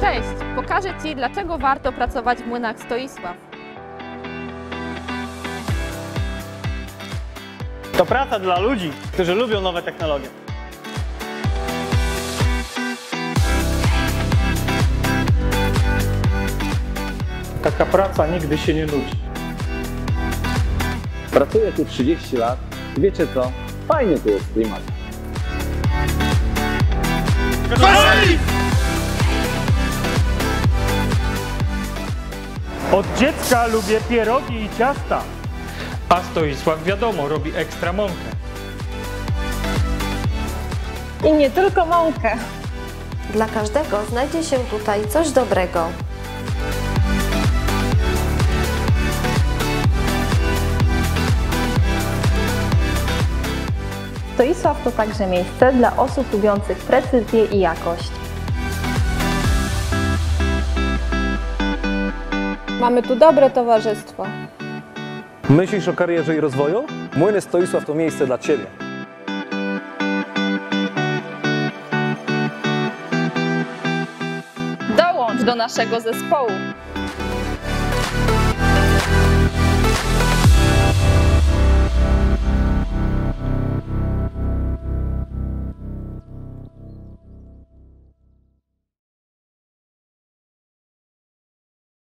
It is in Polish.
Cześć! Pokażę Ci, dlaczego warto pracować w młynach Stoisław. To praca dla ludzi, którzy lubią nowe technologie. Taka praca nigdy się nie nudzi. Pracuję tu 30 lat i wiecie co? Fajnie tu jest klimat. Od dziecka lubię pierogi i ciasta. A Stoisław wiadomo, robi ekstra mąkę. I nie tylko mąkę. Dla każdego znajdzie się tutaj coś dobrego. Stoisław to także miejsce dla osób lubiących precyzję i jakość. Mamy tu dobre towarzystwo. Myślisz o karierze i rozwoju? Młyny Stoisław to miejsce dla Ciebie. Dołącz do naszego zespołu!